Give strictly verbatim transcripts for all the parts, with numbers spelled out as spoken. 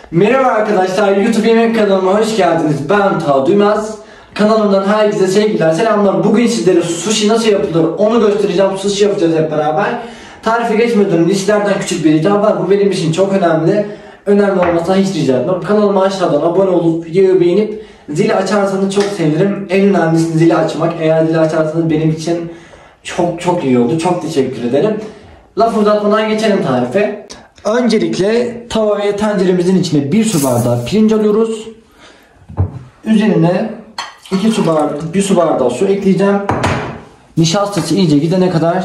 Merhaba arkadaşlar, YouTube yemek kanalıma hoş geldiniz. Ben Taha Duymaz. Kanalımdan herkese sevgiler, selamlar. Bugün sizlere sushi nasıl yapılır onu göstereceğim. Sushi yapacağız hep beraber. Tarife geçmeden önce sizlerden küçük bir ricam var. Bu benim için çok önemli. Önemli olmasa hiç rica etmem. Kanalıma aşağıdan abone olup videoyu beğenip zili açarsanız çok sevinirim. En önemlisi zili açmak. Eğer zili açarsanız benim için çok çok iyi oldu. Çok teşekkür ederim. Laf uzatmadan geçelim tarife. Öncelikle tava ve tenceremizin içine bir su bardağı pirinç alıyoruz. Üzerine iki su bardağı, bir su bardağı su ekleyeceğim. Nişastası iyice gidene kadar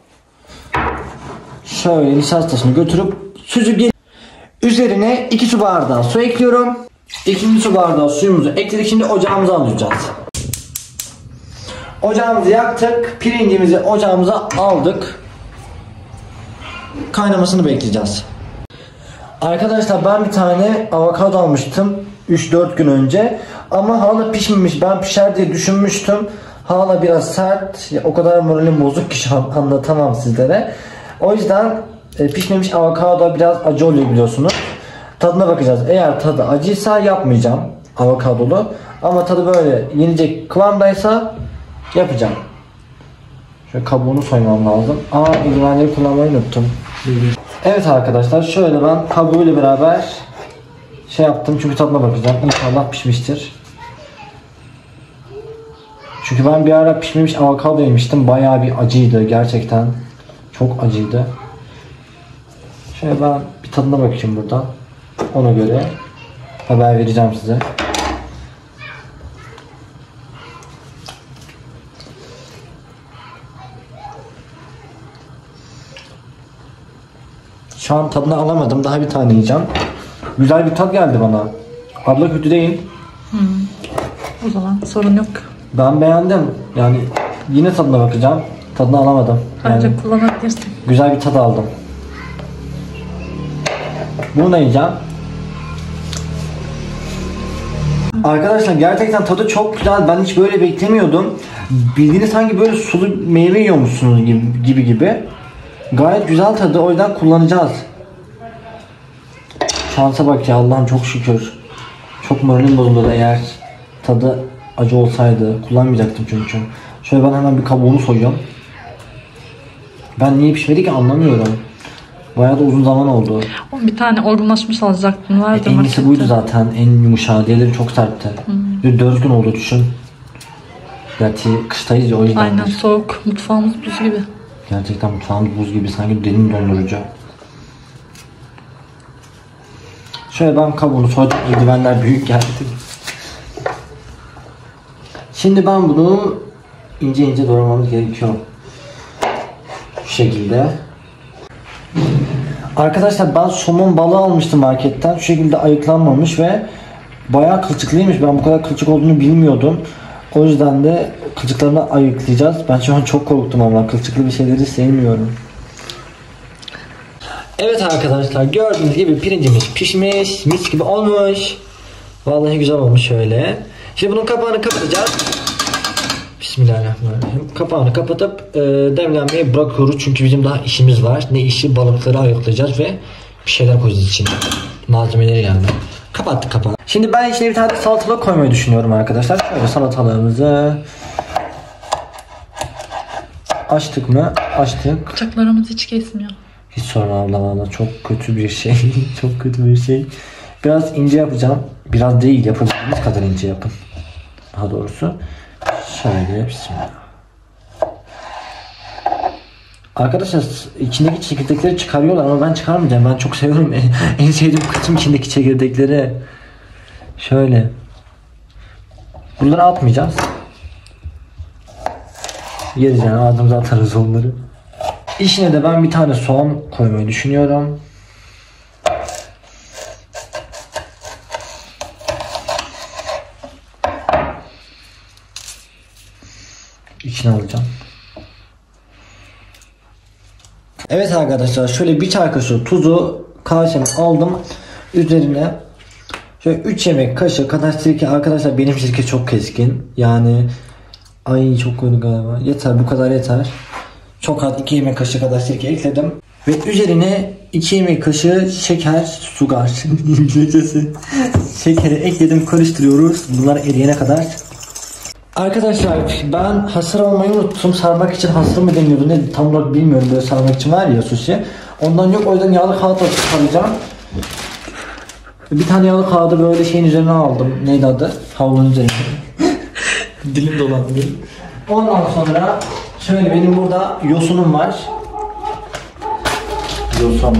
şöyle nişastasını götürüp süzüp üzerine iki su bardağı su ekliyorum. İkinci su bardağı suyumuzu ekledik. Şimdi ocağımıza alacağız. Ocağımızı yaktık. Pirincimizi ocağımıza aldık. Kaynamasını bekleyeceğiz. Arkadaşlar ben bir tane avokado almıştım üç dört gün önce. Ama hala pişmemiş. Ben pişer diye düşünmüştüm. Hala biraz sert. O kadar moralim bozuk ki şu an anlatamam sizlere. O yüzden e, pişmemiş avokado biraz acı oluyor biliyorsunuz. Tadına bakacağız. Eğer tadı acıysa yapmayacağım avokadolu. Ama tadı böyle yenecek kıvamdaysa yapacağım. Şöyle kabuğunu soymam lazım. Aa, eldivenleri kullanmayı unuttum. Evet arkadaşlar, şöyle ben kabuğuyla beraber şey yaptım çünkü tadına bakacağım. İnşallah pişmiştir. Çünkü ben bir ara pişmemiş avokado yemiştim. Bayağı bir acıydı gerçekten. Çok acıydı. Şöyle ben bir tadına bakayım buradan. Ona göre haber vereceğim size. Şu an tadını alamadım. Daha bir tane yiyeceğim. Güzel bir tat geldi bana. Abla kötü değil. Hmm. O zaman sorun yok. Ben beğendim. Yani yine tadına bakacağım. Tadını alamadım. Bence yani kullanabilirsin. güzel bir tat aldım. Bunu da yiyeceğim. Arkadaşlar gerçekten tadı çok güzel. Ben hiç böyle beklemiyordum. Bildiğiniz sanki böyle sulu meyve yiyormuşsunuz gibi gibi. gibi. Gayet güzel tadı, o yüzden kullanacağız. Şansa bak ya, Allah'ım çok şükür. Çok moralim bozuldu eğer tadı acı olsaydı. Kullanmayacaktım çünkü. Şöyle ben hemen bir kabuğunu soyuyorum. Ben niye pişmedi ki anlamıyorum. Bayağı da uzun zaman oldu. Bir tane olgunlaşmış alacaktın. Vardı en iyisi buydu zaten. En yumuşağı. Diğerleri çok sertti. Hmm. dört gün oldu düşün. Gerçi kıştayız ya, o yüzden. Aynen, soğuk. Mutfağımız buz gibi. Gerçekten mutfağımız buz gibi, sanki derin dondurucu. Şöyle ben kabuğunu soydum, eldivenler büyük geldi. Şimdi ben bunu ince ince doğramamız gerekiyor. Şu şekilde. Arkadaşlar ben somon balığı almıştım marketten. Şu şekilde ayıklanmamış ve bayağı kılçıklıymış. Ben bu kadar kılçık olduğunu bilmiyordum. O yüzden de kılçıklarını ayıklayacağız. Ben şu an çok korktum ama kılçıklı bir şeyleri sevmiyorum. Evet arkadaşlar, gördüğünüz gibi pirincimiz pişmiş, mis gibi olmuş. Vallahi güzel olmuş şöyle. Şimdi bunun kapağını kapatacağız. Bismillahirrahmanirrahim. Kapağını kapatıp e, demlenmeyi bırakıyoruz çünkü bizim daha işimiz var. Ne işi? Balıkları ayıklayacağız ve bir şeyler koyacağız içine. Malzemeleri yani. Kapattık kapağı. Şimdi ben içine bir tane salatalık koymayı düşünüyorum arkadaşlar. Şöyle salatalığımızı açtık mı? Açtık. Bıçaklarımız hiç kesmiyor. Hiç sorma abla, valla çok kötü bir şey. Çok kötü bir şey. Biraz ince yapacağım. Biraz değil, yapabildiğiniz kadar ince yapın. Daha doğrusu. Şöyle bismillah. Arkadaşlar içindeki çekirdekleri çıkarıyorlar ama ben çıkarmayacağım. Ben çok seviyorum. En sevdiğim kısım içindeki çekirdekleri. Şöyle. Bunları atmayacağız. Yeriz yani, ağzımıza atarız onları. İçine de ben bir tane soğan koymayı düşünüyorum. İçine alacağım. Evet arkadaşlar, şöyle bir çay kaşığı tuzu kaseme aldım. Üzerine şöyle üç yemek kaşığı kadar sirke. Arkadaşlar benim sirke çok keskin. Yani ay çok koydu galiba. Yeter, bu kadar yeter. Çok az iki yemek kaşığı kadar sirke ekledim. Ve üzerine iki yemek kaşığı şeker, sugar, İngilizcesi. Şekeri ekledim, karıştırıyoruz. Bunlar eriyene kadar. Arkadaşlar ben hasır almayı unuttum. Sarmak için hasır mı deniyordu ne tam olarak bilmiyorum, böyle sarmak için var ya sushi. Ondan yok, o yüzden yağlı kağıt saracağım. Bir tane yağlı kağıdı böyle şeyin üzerine aldım. Neydi adı? Havlunun üzerine. Dilim dolandı. Ondan sonra şöyle benim burada yosunum var. Yosun.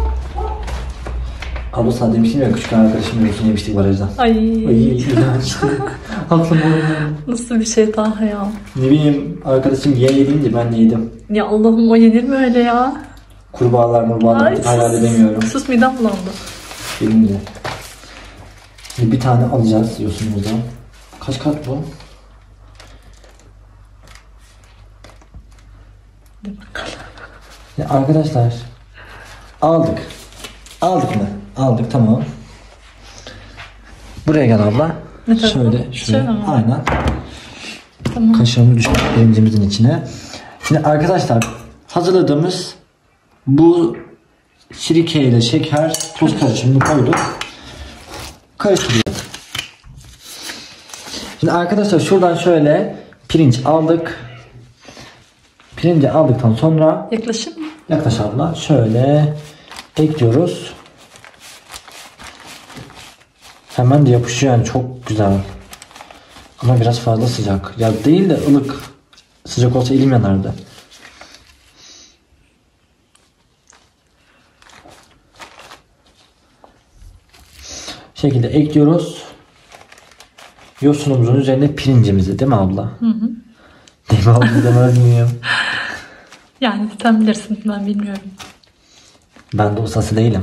Abla sana demiştim ya, küçük arkadaşımla yosun yemiştik barajda. Ay. Ay iğrençti. Aklım olmuyor. Nasıl bir şey daha ya. Ne bileyim, arkadaşım ye yedince ben de yedim. Ya Allah'ım, o yenir mi öyle ya? Kurbağalar murbağalar Ay, hayal sus. edemiyorum. Sus, midem bulandı. Yedim de. Şimdi bir tane alacağız yosunumuzdan. Kaç kat bu? Hadi bakalım. Ya arkadaşlar aldık. Aldık mı? Aldık, tamam. Buraya gel abla. Ne tarafa? Şöyle, şöyle. Şöyle mi? Aynen. Tamam. Kaşığımı düşürdük pirincimizin içine. Şimdi arkadaşlar hazırladığımız bu sirke ile şeker, tuz karışımını koyduk. Karıştırıyoruz. Şimdi arkadaşlar şuradan şöyle pirinç aldık. Pirinci aldıktan sonra Yaklaşık mı? yaklaş abla, şöyle ekliyoruz. Hemen de yapışıyor yani, çok güzel. Ama biraz fazla sıcak. Ya değil de ılık. Sıcak olsa elim yanardı. Şekilde ekliyoruz. Yosunumuzun üzerine pirincimizi, değil mi abla? Hı hı. Değil mi abla, demez miyim? Yani sen bilirsin, ben bilmiyorum. Ben de ustası değilim.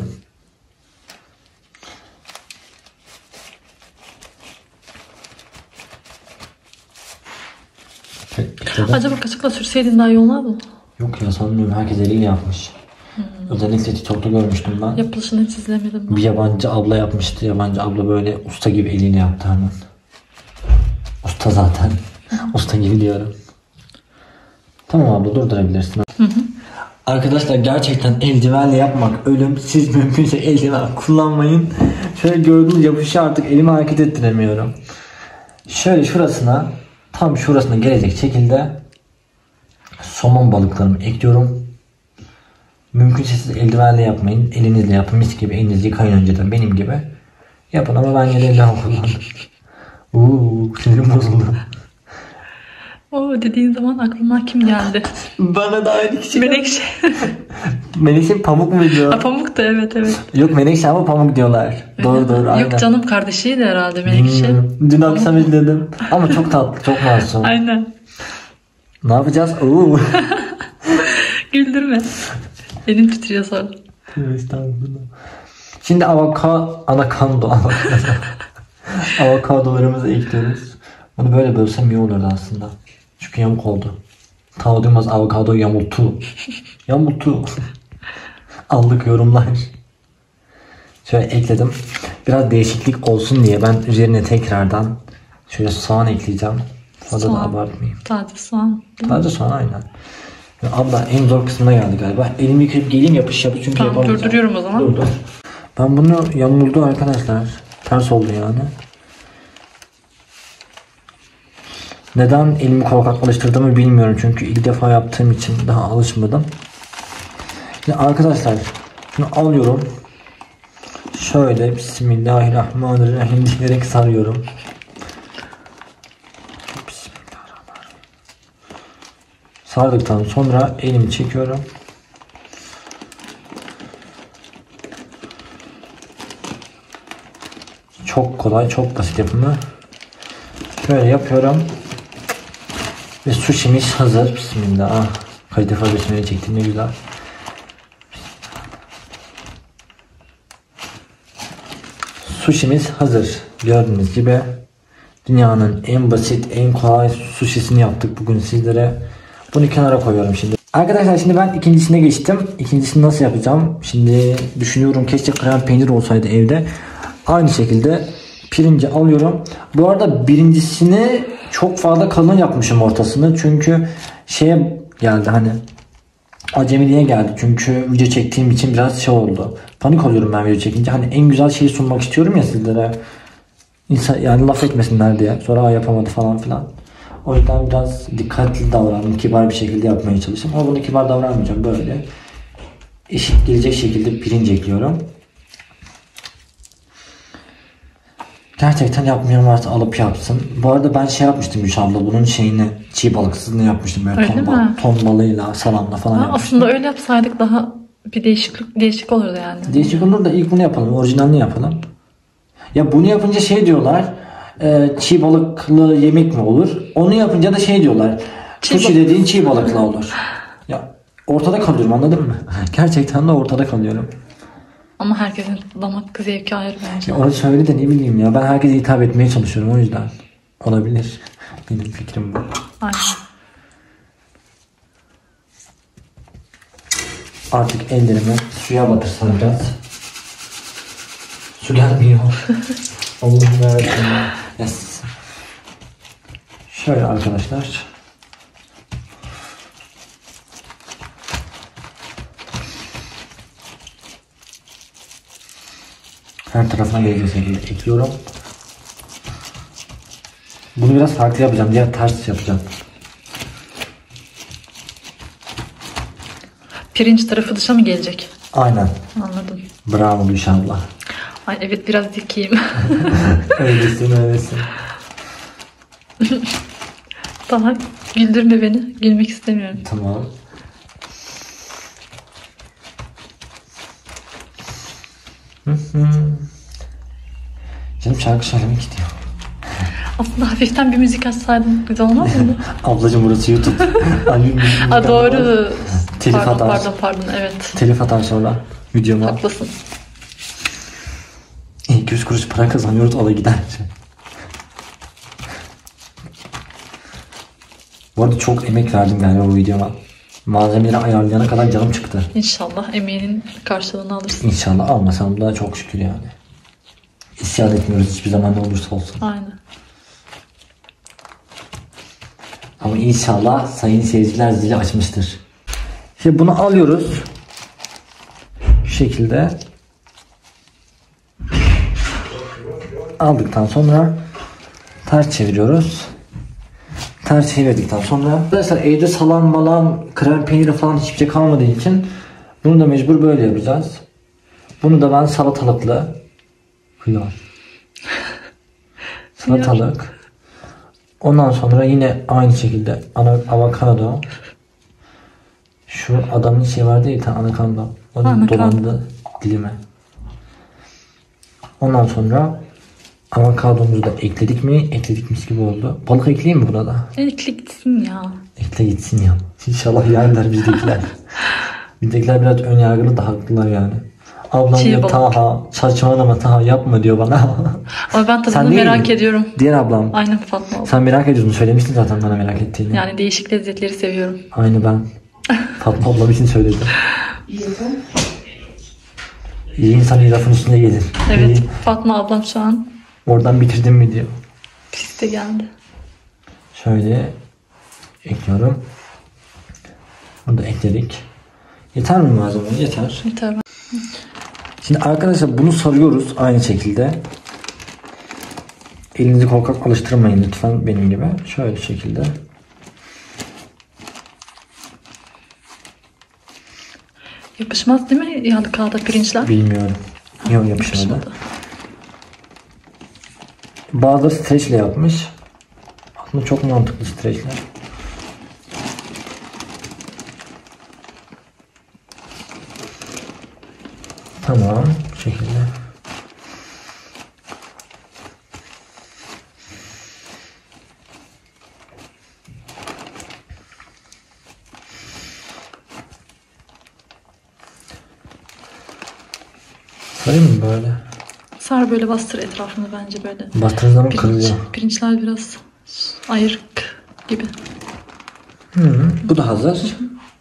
Ekledim. Acaba kaşıkla sürseydin daha iyi olmaz mı? Yok ya, sanmıyorum, herkes eliyle yapmış. Hmm. Özellikle TikTok'ta görmüştüm ben. Yapılışını hiç izlemedim ben. Bir yabancı abla yapmıştı. Yabancı abla böyle usta gibi eliyle yaptı hemen. Usta zaten. Usta gibi diyorum. Tamam abla, durdurabilirsin. Hı hı. Arkadaşlar gerçekten eldivenle yapmak ölüm. Siz mümkünse eldiven kullanmayın. Şöyle gördüğünüz yapışıyor, artık elimi hareket ettiremiyorum. Şöyle şurasına, tam şurasına gelecek şekilde somon balıklarımı ekliyorum. Mümkünse siz eldivenle yapmayın. Elinizle yapın, mis gibi elinizi yıkayın önceden, benim gibi. Yapın ama ben yine eldiven kullandım. Uuu, sinirim bozuldu. O dediğin zaman aklıma kim geldi? Bana da aynı kişi. Menekşe. Menekşe pamuk mu diyor? Ha, Pamuk da, evet evet. Yok, Menekşe ama pamuk diyorlar. Doğru doğru, aynen. Yok canım, kardeşiydi herhalde Menekşe. Hmm, dün akşam izledim. Ama çok tatlı, çok masum. Aynen. Ne yapacağız? Oo. Güldürme. Elim titriyor sonra. Estağfurullah. Şimdi avokado, anakando, avokado. Avokadolarımızı ekliyoruz. Bunu böyle bölsem iyi olurdu aslında. Çünkü yamuk oldu. Tava duymaz, avokado yamultu. Yamultu. Aldık yorumlar. Şöyle ekledim. Biraz değişiklik olsun diye ben üzerine tekrardan şöyle soğan ekleyeceğim. Fazla da abartmayayım. Taze soğan. Taze soğan, aynen. Ya abla en zor kısmına geldi galiba. Elimi yıkayıp geleyim, yapış yapış çünkü Tamam, yapamayacağım. durduruyorum o zaman. Dur dur. Ben bunu yamuldu arkadaşlar. Ters oldu yani. Neden elimi korkak alıştırdığımı bilmiyorum. Çünkü ilk defa yaptığım için daha alışmadım. Şimdi arkadaşlar şunu alıyorum. Şöyle Bismillahirrahmanirrahim diyerek sarıyorum. Bismillahirrahmanirrahim. Sardıktan sonra elimi çekiyorum. Çok kolay, çok basit yapımı. Şöyle yapıyorum. Ve sushi'miz hazır. Bismillah. Kaç defa besmele çektim, ne güzel. Sushi'miz hazır. Gördüğünüz gibi dünyanın en basit, en kolay sushi'sini yaptık bugün sizlere. Bunu kenara koyuyorum şimdi. Arkadaşlar şimdi ben ikincisine geçtim. İkincisini nasıl yapacağım? Şimdi düşünüyorum, keşke krem peynir olsaydı evde. Aynı şekilde pirinci alıyorum. Bu arada birincisini çok fazla kalın yapmışım ortasını. Çünkü şeye geldi, hani acemiliğe geldi. Çünkü video çektiğim için biraz şey oldu. Panik oluyorum ben video çekince. Hani en güzel şeyi sunmak istiyorum ya sizlere. İnsan, yani laf etmesinler diye. Sonra Aa, yapamadı falan filan. O yüzden biraz dikkatli davrandım. Kibar bir şekilde yapmaya çalıştım. Ama bunu kibar davranmayacağım. Böyle eşit gelecek şekilde pirinç ekliyorum. Gerçekten yapmayan varsa alıp yapsın. Bu arada ben şey yapmıştım Gülşah abla. Bunun şeyini çiğ balıksızını yapmıştım. Böyle ton, bal, ton balığıyla, salamla falan Ha, yapmıştım. aslında öyle yapsaydık daha bir değişiklik değişik olurdu yani. Değişik olur da ilk bunu yapalım. Orijinalini yapalım. Ya bunu yapınca şey diyorlar. E, çiğ balıklı yemek mi olur? Onu yapınca da şey diyorlar. Sushi dediğin çiğ balıklı olur. Ya ortada kalıyorum, anladın mı? Gerçekten de ortada kalıyorum. Ama herkesin damak zevki ayrı bence. Ya orası öyle de ne bileyim ya. Ben herkese hitap etmeye çalışıyorum, o yüzden. Olabilir. Benim fikrim bu. Aynen. Artık ellerimi suya batırsam biraz. Su gelmiyor. Allah'ım yarabbim. Yes. Şöyle arkadaşlar. Her tarafına gelecek şekilde ekliyorum. Bunu biraz farklı yapacağım. Diğer ters yapacağım. Pirinç tarafı dışa mı gelecek? Aynen. Anladım. Bravo Gülşah abla. Ay evet, biraz dikeyim. Öylesin öylesin. Tamam, güldürme beni. Gülmek istemiyorum. Tamam. Canım şarkı söylemek istiyor. Aslında hafiften bir müzik açsaydın güzel olmaz mıydı? Ablacım burası YouTube. Aa, doğru. Telif pardon, atar. pardon pardon evet. Telif atar sonra videoma. Haklısın. İyi, yüz kuruş para kazanıyoruz, o da gider. Bu arada çok emek verdim galiba bu videoma. Malzemeleri ayarlayana kadar canım çıktı. İnşallah emeğinin karşılığını alırsın. İnşallah almasam da çok şükür yani. İsyan etmiyoruz hiçbir zaman, ne olursa olsun. Aynen. Ama inşallah sayın seyirciler zili açmıştır. Şimdi bunu alıyoruz. Şu şekilde. Aldıktan sonra ters çeviriyoruz. Ters çevirdikten sonra arkadaşlar evde salam malam krem peyniri falan hiçbir şey kalmadığı için bunu da mecbur böyle yapacağız. Bunu da ben salatalıklı hıyar. Salatalık. Ondan sonra yine aynı şekilde ana, avokado. Şu adamın şey vardı ya, bir tane anakonda. Onu Anakonda. dolandı dilime. Ondan sonra avokadomuzu da ekledik mi? Ekledikmiş gibi oldu. Balık ekleyeyim mi buna da? Ekle gitsin ya. Ekle gitsin ya. İnşallah yerler bizdekiler. Bizdekiler biraz ön yargılı da haklılar yani. Ablam Çiğ diyor balık. Taha saçmalama Taha yapma diyor bana. Ama ben Sen tadını değil merak mi? ediyorum. Diğer ablam. Aynen Fatma abla. Sen merak ediyorsun, söylemiştin zaten bana merak ettiğini. Yani değişik lezzetleri seviyorum. Aynı ben. Fatma ablam için söyledim. İyi insan iyi lafın üstüne gelir. Evet, İyi. Fatma ablam şu an Oradan bitirdim mi diyor. piste geldi. Şöyle ekliyorum. Bunu da ekledik. Yeter mi malzeme? Yeter. Yeter. Şimdi arkadaşlar bunu sarıyoruz aynı şekilde. Elinizi korkak alıştırmayın lütfen benim gibi. Şöyle şekilde. Yapışmaz değil mi yağlı kağıda pirinçler? Bilmiyorum. Yok, yapışmadı. Yapışmadı. Bazıları streçle yapmış. Aslında çok mantıklı streçler. Tamam. Bu şekilde. Sarayım mı böyle? Sar böyle, bastır etrafını bence böyle. Bastığınız zaman Pirinç, kırılıyor. pirinçler biraz ayrık gibi. Hı, bu da hazır.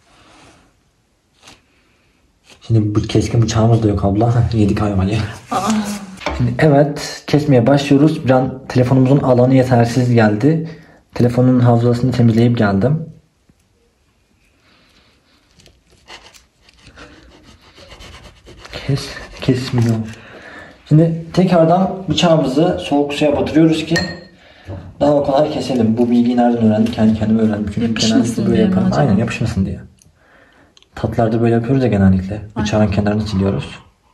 Şimdi bu keskin bıçağımız da yok abla. Yedik hayvanı. Aa, Şimdi evet, kesmeye başlıyoruz. Bir an telefonumuzun alanı yetersiz geldi. Telefonun hafızasını temizleyip geldim. Kes, kesmiyor. Şimdi tekrardan bıçağımızı soğuk suya batırıyoruz ki daha kolay keselim. Bu bilgiyi nereden öğrendim? Kendi kendime öğrendim. Çünkü genellikle böyle yaparım. Aynen, yapışmasın diye. Tatlarda böyle yapıyoruz ya genellikle. Bıçağın Aynen. kenarını siliyoruz.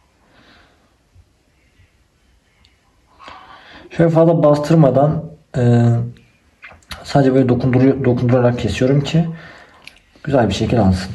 Şöyle fazla bastırmadan e, sadece böyle dokundur dokundurarak kesiyorum ki güzel bir şekil alsın.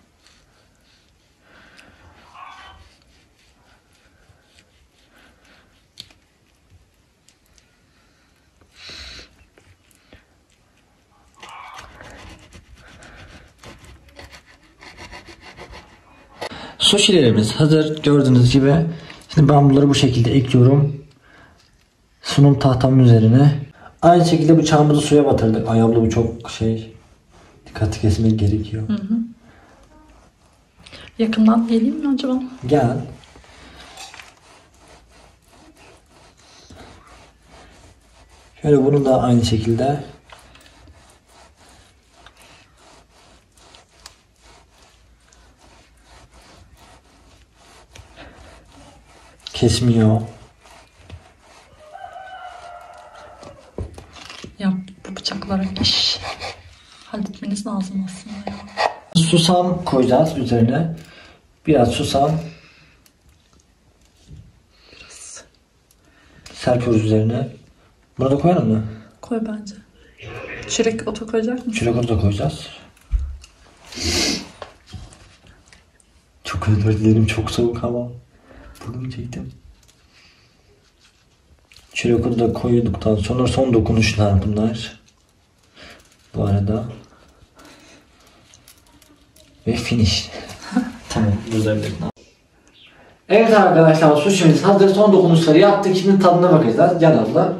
Sushi'lerimiz hazır gördüğünüz gibi. Şimdi ben bunları bu şekilde ekliyorum. Sunum tahtamın üzerine. Aynı şekilde bıçağımızı suya batırdık. Ay abla bu çok şey. Dikkatli kesmek gerekiyor. Hı hı. Yakından geleyim mi acaba? Gel. Şöyle bunu da aynı şekilde. Kesmiyor. Ya bu bıçaklara iş halletmeniz lazım aslında ya. Susam koyacağız üzerine. Biraz susam. Biraz. Serpiyoruz üzerine. Bunu da koyalım mı? Koy bence. Çörek otu koyacak mısın? Çörek otu da koyacağız. Çok özür dilerim, çok soğuk ama. Burnumu çektim. Çörek otu da koyduktan sonra son dokunuşlar bunlar. Bu arada. Ve finish. Tamam, düzelttim. Evet arkadaşlar, sushi'miz hazır. Son dokunuşları yaptık. Şimdi tadına bakacağız. Gel abla.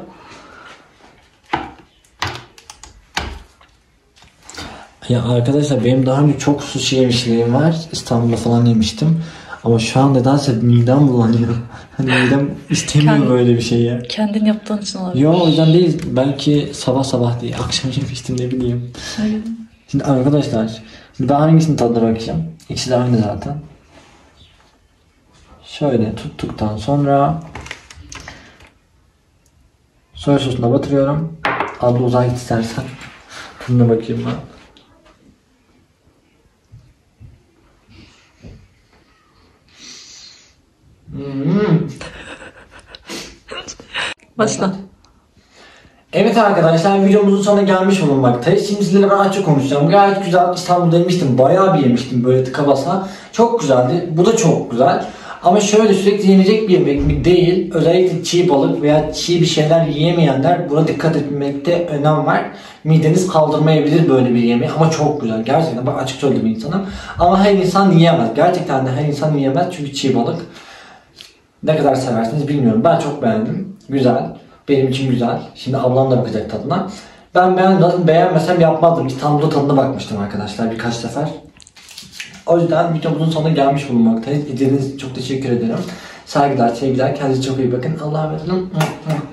Ya arkadaşlar, benim daha önce çok sushi yemişliğim var. İstanbul'da falan yemiştim. Ama şu an nedense midem bulanıyor. Hani midem istemiyor Kend, böyle bir şey ya. Kendin yaptığın için olabilir. Yok, o yüzden değil. Belki sabah sabah değil. Akşam yemiştim, ne bileyim. Hayır. Şimdi arkadaşlar, ben hangisinin tadına bakacağım? İkisi de aynı zaten. Şöyle tuttuktan sonra soya sosuna batırıyorum. Abla uzağa git istersen. Tadına bakayım ben. Hmm. Başla. Evet arkadaşlar, videomuzun sonuna gelmiş bulunmaktayız. Şimdi sizlerle ben açık konuşacağım. Gayet güzel. İstanbul'da yemiştim. Bayağı bir yemiştim böyle tıka basa. Çok güzeldi. Bu da çok güzel. Ama şöyle sürekli yenecek bir yemek mi değil. Özellikle çiğ balık veya çiğ bir şeyler yiyemeyenler buna dikkat etmekte önem var. Mideniz kaldırmayabilir böyle bir yemeği ama çok güzel. Gerçekten bak, açık söyledim insana. Ama her insan yiyemez. Gerçekten de her insan yiyemez çünkü çiğ balık. Ne kadar seversiniz bilmiyorum. Ben çok beğendim. Güzel. Benim için güzel. Şimdi ablam da bakacak tadına. Ben beğendim. Beğenmesem yapmazdım. İstanbul'da tadına bakmıştım arkadaşlar birkaç sefer. O yüzden videomuzun sonuna gelmiş bulunmaktayız. İzlediğiniz için çok teşekkür ederim. Saygılar, sevgiler. Kendinize çok iyi bakın. Allah'a emanet olun.